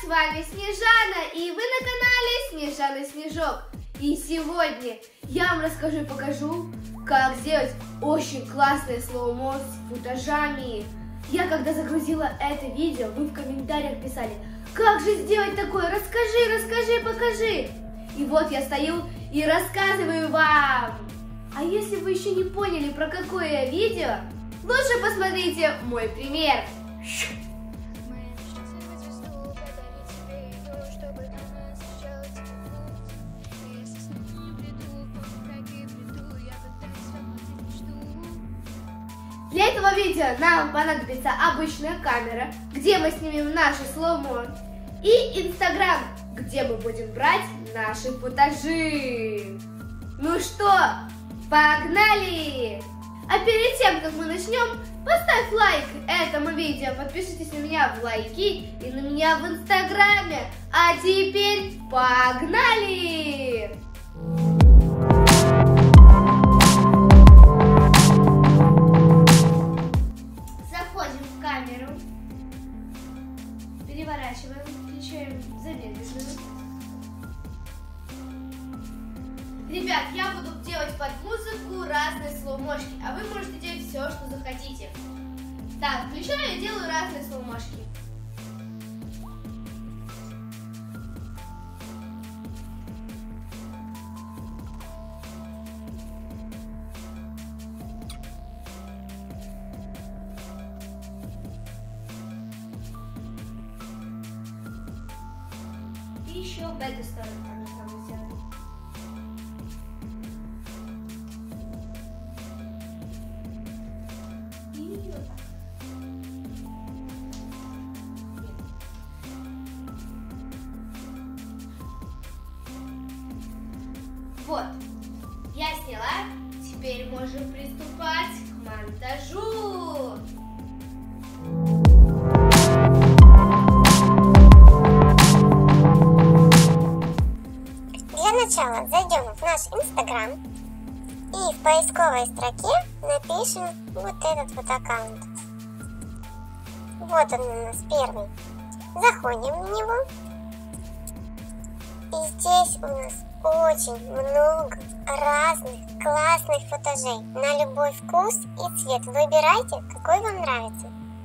вами Снежана, и вы на канале Снежана Снежок. И сегодня я вам расскажу и покажу, как сделать очень классное слоумо с футажами. Я когда загрузила это видео, вы в комментариях писали: как же сделать такое, расскажи, покажи. И вот я стою и рассказываю вам. А если вы еще не поняли, про какое видео, лучше посмотрите мой пример. Для этого видео нам понадобится обычная камера, где мы снимем наши слоумо, и Инстаграм, где мы будем брать наши футажи. Ну что, погнали! А перед тем, как мы начнем, поставь лайк этому видео, подпишитесь на меня в лайки и на меня в Инстаграме. А теперь погнали! Заходим в камеру, переворачиваем, включаем замедленную. Ребят, я буду делать под музыку разные слоумошки, а вы можете делать все, что захотите. Так, включаю и делаю разные слоумошки. И еще в эту сторону так же самое сделаем. Вот, я сняла, теперь можем приступать к монтажу. Для начала зайдем в наш Инстаграм и в поисковой строке напишем вот этот вот аккаунт. Вот он у нас первый. Заходим в него. И здесь у нас очень много разных классных футажей на любой вкус и цвет. Выбирайте, какой вам нравится.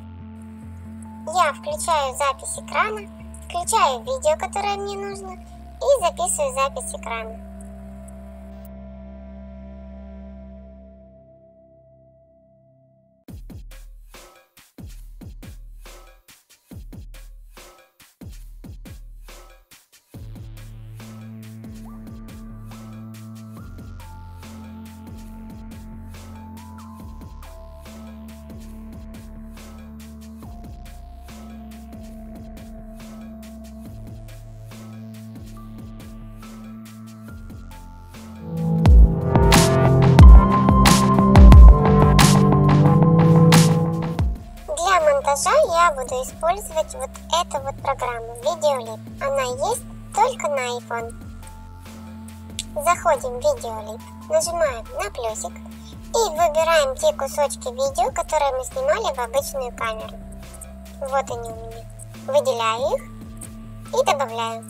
Я включаю запись экрана, включаю видео, которое мне нужно, и записываю запись экрана. Я буду использовать вот эту вот программу Videolip. Она есть только на iPhone. Заходим в Videolip, нажимаем на плюсик и выбираем те кусочки видео, которые мы снимали в обычную камеру. Вот они у меня. Выделяю их и добавляю.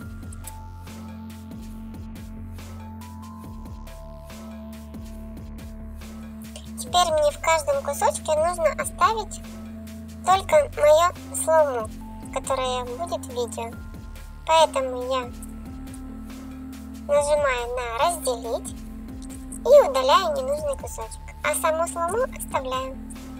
Теперь мне в каждом кусочке нужно оставить только мое слоумо, которое будет в видео. Поэтому я нажимаю на разделить и удаляю ненужный кусочек, а само слоумо оставляю.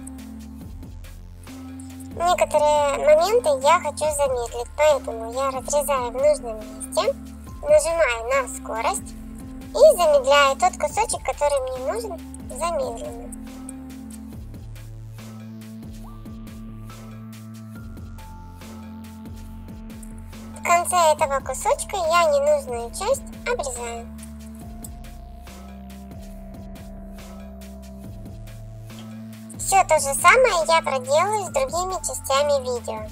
Некоторые моменты я хочу замедлить, поэтому я разрезаю в нужном месте, нажимаю на скорость и замедляю тот кусочек, который мне нужен, замедленно. В конце этого кусочка я ненужную часть обрезаю. Все то же самое я проделаю с другими частями видео.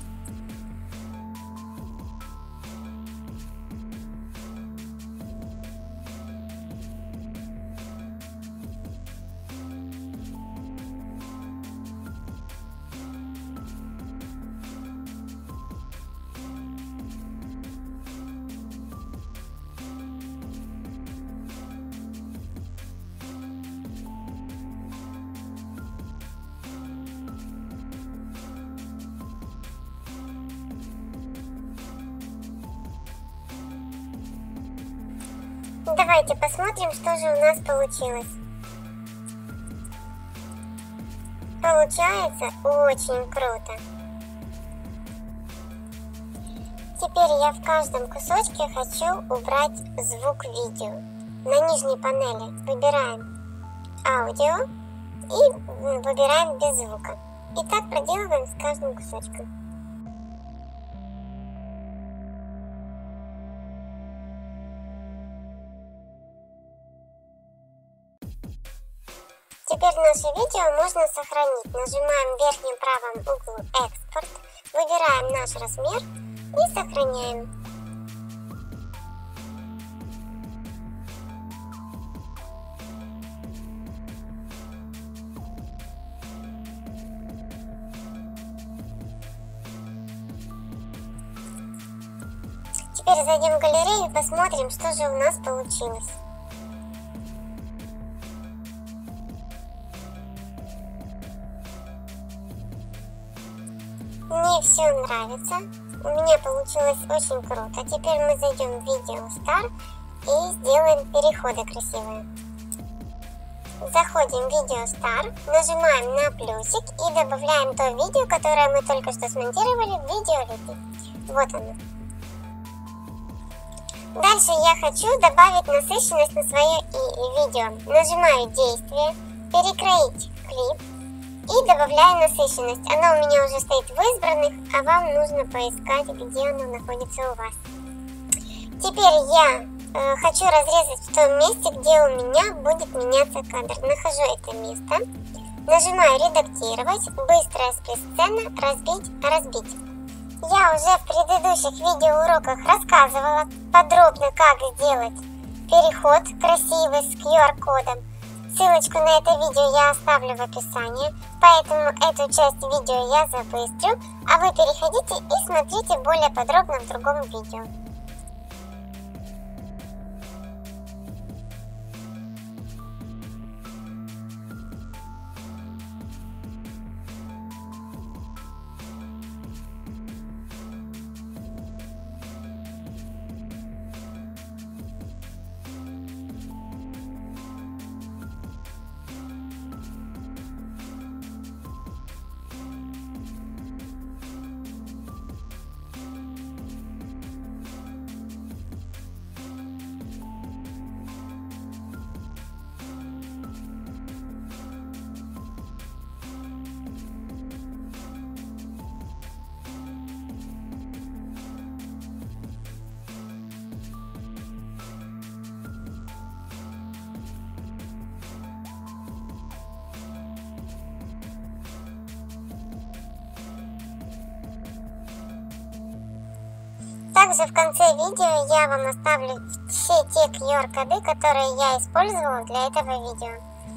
Давайте посмотрим, что же у нас получилось. Получается очень круто. Теперь я в каждом кусочке хочу убрать звук видео. На нижней панели выбираем аудио и выбираем без звука. И так проделываем с каждым кусочком. Теперь наше видео можно сохранить. Нажимаем в верхнем правом углу «Экспорт», выбираем наш размер и сохраняем. Теперь зайдем в галерею и посмотрим, что же у нас получилось. Мне все нравится. У меня получилось очень круто. Теперь мы зайдем в Video Star и сделаем переходы красивые. Заходим в Video Star, нажимаем на плюсик и добавляем то видео, которое мы только что смонтировали в видеолите. Вот оно. Дальше я хочу добавить насыщенность на свое видео. Нажимаю «Действие», «Перекроить клип» и добавляю насыщенность. Она у меня уже стоит в избранных, а вам нужно поискать, где она находится у вас. Теперь я хочу разрезать в том месте, где у меня будет меняться кадр. Нахожу это место, нажимаю «Редактировать», «Быстрая сплит-сцена», «Разбить». Я уже в предыдущих видеоуроках рассказывала подробно, как сделать переход красивый с QR-кодом. Ссылочку на это видео я оставлю в описании, поэтому эту часть видео я забыстрю, а вы переходите и смотрите более подробно в другом видео. Также в конце видео я вам оставлю все те QR-коды, которые я использовала для этого видео.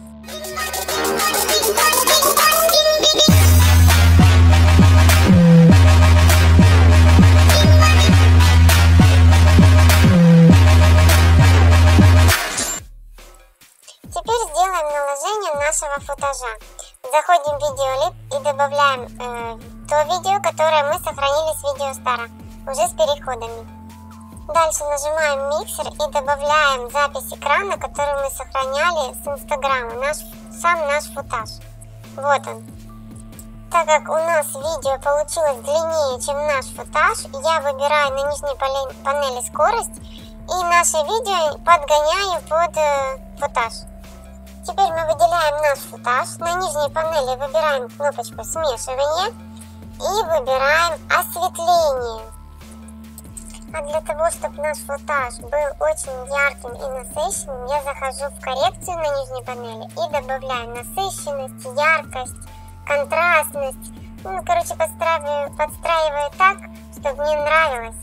Теперь сделаем наложение нашего футажа. Заходим в видеолип и добавляем то видео, которое мы сохранили с видеостара, уже с переходами. Дальше нажимаем миксер и добавляем запись экрана, которую мы сохраняли с Инстаграма, сам наш футаж. Вот он. Так как у нас видео получилось длиннее, чем наш футаж, я выбираю на нижней панели скорость и наше видео подгоняю под футаж. Теперь мы выделяем наш футаж, на нижней панели выбираем кнопочку смешивания и выбираем осветление. А для того, чтобы наш футаж был очень ярким и насыщенным, я захожу в коррекцию на нижней панели и добавляю насыщенность, яркость, контрастность. Короче, подстраиваю так, чтобы мне нравилось.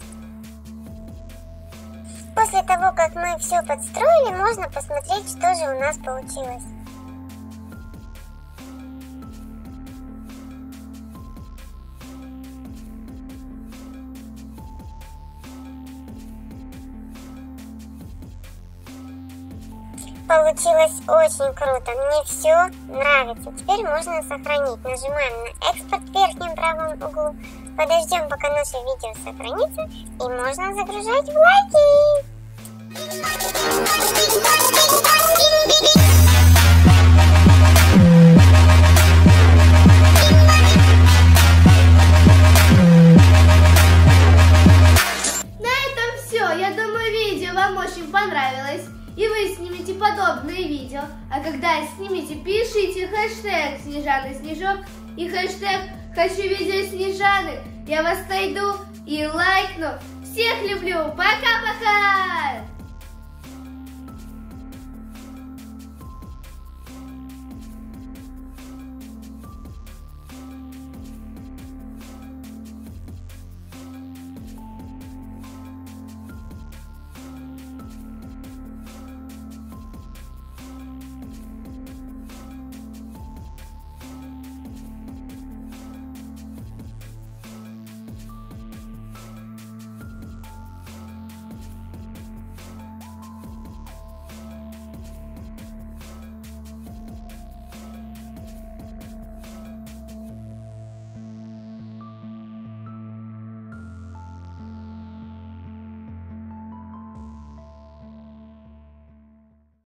После того, как мы все подстроили, можно посмотреть, что же у нас получилось. Получилось очень круто, мне все нравится. Теперь можно сохранить. Нажимаем на экспорт в верхнем правом углу. Подождем, пока наше видео сохранится, и можно загружать в лайки. Я думаю, видео вам очень понравилось, и вы снимете подобные видео. А когда снимете, пишите хэштег Снежана Снежок и хэштег «Хочу видео Снежаны». Я вас найду и лайкну. Всех люблю. Пока-пока!